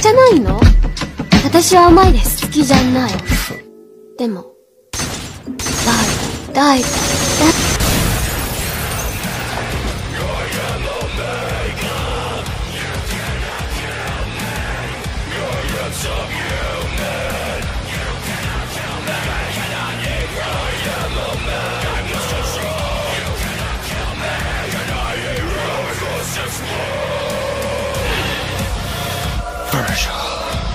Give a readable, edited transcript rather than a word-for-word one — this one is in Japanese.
じゃないの？私は甘いです。好きじゃない。でも、だい